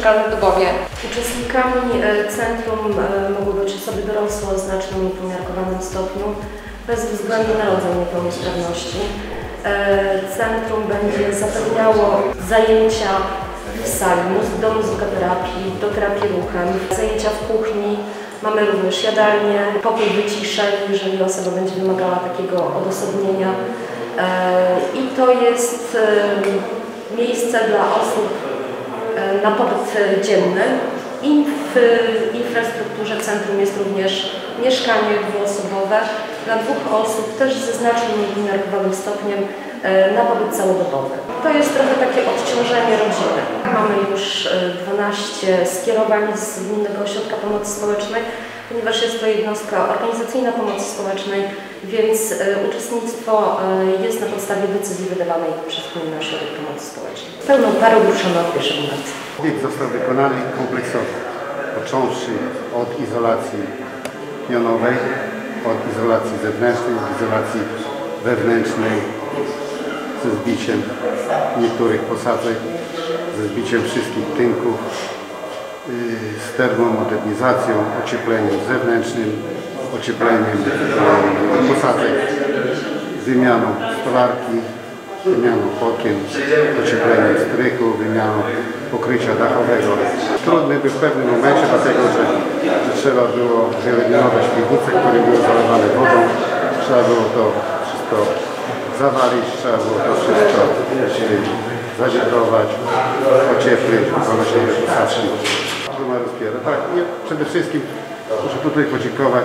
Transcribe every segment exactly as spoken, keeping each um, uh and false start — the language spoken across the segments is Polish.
mieszkalne w Dubowie. Uczestnikami centrum mogą być osoby dorosłe o znacznym i pomiarkowanym stopniu, bez względu na rodzaj niepełnosprawności. Centrum będzie zapewniało zajęcia w sali, do muzykoterapii, do terapii ruchem, zajęcia w kuchni. Mamy również jadalnię, pokój wyciszeń, jeżeli osoba będzie wymagała takiego odosobnienia. I to jest miejsce dla osób na pobyt dzienny. I w infrastrukturze centrum jest również mieszkanie dwuosobowe dla dwóch osób, też ze znacznym umiarkowanym stopniem na pobyt całodobowy. To jest trochę takie odciążenie rodziny. Mamy już dwanaście skierowań z Gminnego Ośrodka Pomocy Społecznej, ponieważ jest to jednostka organizacyjna pomocy społecznej, więc uczestnictwo jest na podstawie decyzji wydawanej przez Gminny Ośrodek Pomocy Społecznej. Pełną parą ruszamy od pierwszego marca. Obiekt został wykonany kompleksowo, począwszy od izolacji pionowej, od izolacji zewnętrznej, od izolacji wewnętrznej ze zbiciem niektórych posadzek, ze zbiciem wszystkich tynków, z termomodernizacją, ociepleniem zewnętrznym, ociepleniem posadzek, wymianą stolarki, wymianą okien, ociepleniem strychu, wymianą pokrycia dachowego. Trudny był w pewnym momencie, dlatego że, że trzeba było wyeliminować piwnice, które były zalewane wodą. Trzeba było to wszystko zawalić, trzeba było to wszystko zawiadrować, ocieplić, wykonać nowe posadzki. Tak, i przede wszystkim muszę tutaj podziękować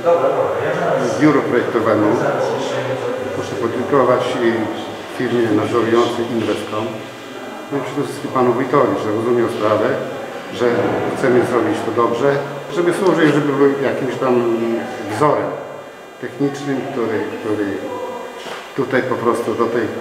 biuru projektowemu, muszę podziękować firmie nadzorującej Inwestcom, no i przede wszystkim panu wójtowi, że rozumiał sprawę, że chcemy zrobić to dobrze, żeby służył, żeby był jakimś tam wzorem technicznym, który, który tutaj po prostu do tej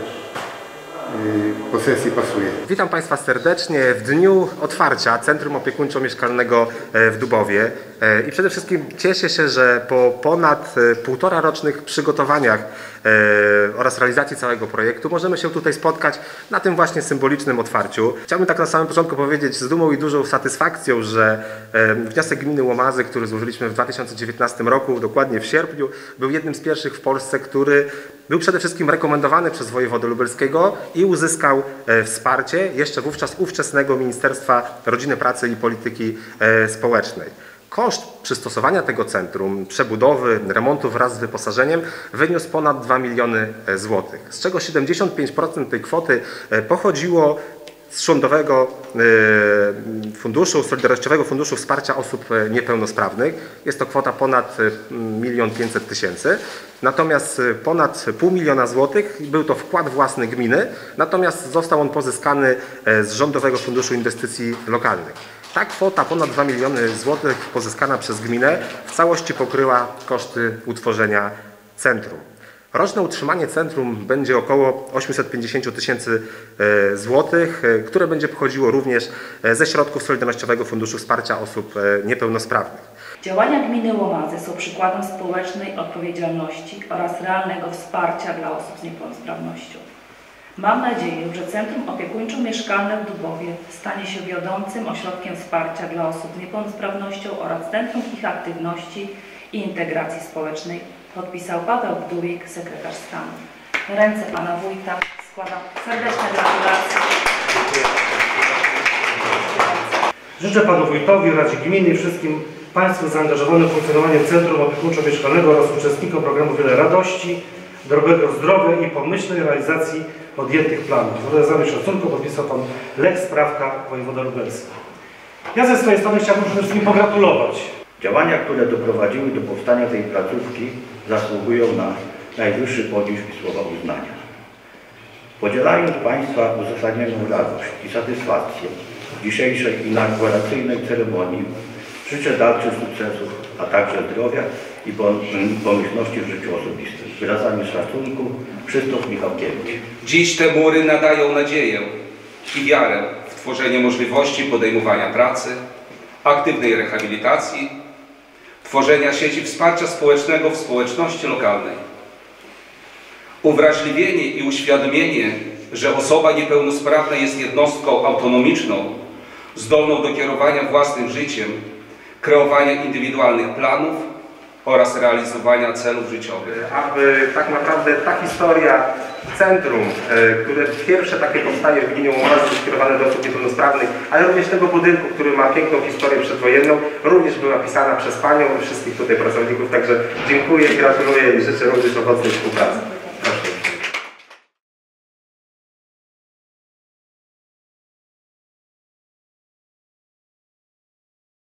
posesji pasuje. Witam Państwa serdecznie w dniu otwarcia Centrum Opiekuńczo-Mieszkalnego w Dubowie i przede wszystkim cieszę się, że po ponad półtora rocznych przygotowaniach oraz realizacji całego projektu możemy się tutaj spotkać na tym właśnie symbolicznym otwarciu. Chciałbym tak na samym początku powiedzieć z dumą i dużą satysfakcją, że wniosek gminy Łomazy, który złożyliśmy w dwa tysiące dziewiętnastym roku, dokładnie w sierpniu, był jednym z pierwszych w Polsce, który był przede wszystkim rekomendowany przez wojewodę lubelskiego i uzyskał wsparcie jeszcze wówczas ówczesnego Ministerstwa Rodziny, Pracy i Polityki Społecznej. Koszt przystosowania tego centrum, przebudowy, remontu wraz z wyposażeniem wyniósł ponad dwa miliony złotych, z czego siedemdziesiąt pięć procent tej kwoty pochodziło z Rządowego Funduszu, Solidarnościowego Funduszu Wsparcia Osób Niepełnosprawnych. Jest to kwota ponad milion pięćset tysięcy. Natomiast ponad pół miliona złotych był to wkład własny gminy, natomiast został on pozyskany z Rządowego Funduszu Inwestycji Lokalnych. Ta kwota ponad dwa miliony złotych pozyskana przez gminę w całości pokryła koszty utworzenia centrum. Roczne utrzymanie centrum będzie około osiemset pięćdziesiąt tysięcy złotych, które będzie pochodziło również ze środków Solidarnościowego Funduszu Wsparcia Osób Niepełnosprawnych. Działania gminy Łomazy są przykładem społecznej odpowiedzialności oraz realnego wsparcia dla osób z niepełnosprawnością. Mam nadzieję, że Centrum Opiekuńczo-Mieszkalne w Dubowie stanie się wiodącym ośrodkiem wsparcia dla osób z niepełnosprawnością oraz centrum ich aktywności i integracji społecznej, podpisał Paweł Bdurek, sekretarz stanu. W ręce pana wójta składam serdeczne gratulacje. Życzę panu wójtowi, Radzie Gminy i wszystkim państwu zaangażowanym w funkcjonowanie Centrum Opiekuńczo-Mieszkalnego oraz uczestnikom programu wiele radości, dobrego zdrowia i pomyślnej realizacji podjętych planów. Z wyrazonym szacunku podpisał pan Lech Sprawka, wojewoda lubelski. Ja ze swojej strony chciałbym przede wszystkim pogratulować. Działania, które doprowadziły do powstania tej placówki, zasługują na najwyższy podziw i słowa uznania. Podzielając państwa uzasadnioną radość i satysfakcję dzisiejszej inauguracyjnej ceremonii, życzę dalszych sukcesów, a także zdrowia i pomyślności w życiu osobistym. Z wyrazami szacunku, Krzysztof Michałkiewicz. Dziś te mury nadają nadzieję i wiarę w tworzenie możliwości podejmowania pracy, aktywnej rehabilitacji, tworzenia sieci wsparcia społecznego w społeczności lokalnej. Uwrażliwienie i uświadomienie, że osoba niepełnosprawna jest jednostką autonomiczną, zdolną do kierowania własnym życiem, kreowania indywidualnych planów oraz realizowania celów życiowych. Aby tak naprawdę ta historia centrum, które pierwsze takie powstanie w gminie Łomozy skierowane do osób niepełnosprawnych, ale również tego budynku, który ma piękną historię przedwojenną, również była pisana przez Panią i wszystkich tutaj pracowników. Także dziękuję, gratuluję i życzę również owocnej współpracy.